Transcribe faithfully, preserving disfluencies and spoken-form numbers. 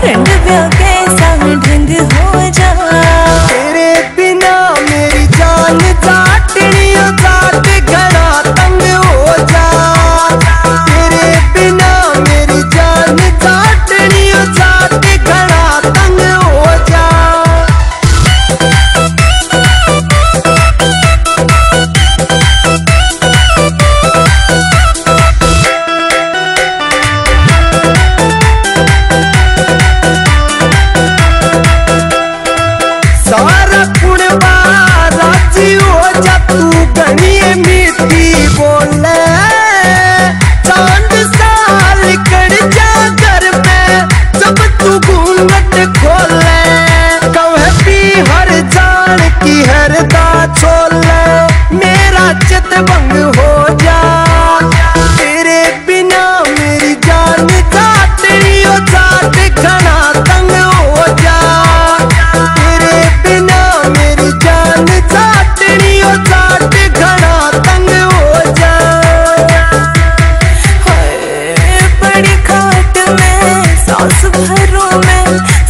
रंग ब्याह के संग ढंग हो जा। तेरे बिना मेरी जान जाटनी जाट घना तंग हो जा। तेरे बिना मेरी जान जाटनी जाट घना तंग हो जा। सारा कुणबा राजी हो जा तू घनी मीठी बोले। चांद साल कड़ जा घर में जब तू घूंघट खोले। कहे भी हर जान की हरदा छोले मेरा चित भंग हो जा। तेरे बिना मेरी जान जाटनी जाट घना तंग हो जा। तेरे बिना मेरी जान जाटनी जाट घना तंग हो जा। हाय बड़ी खाट में सांस भरो में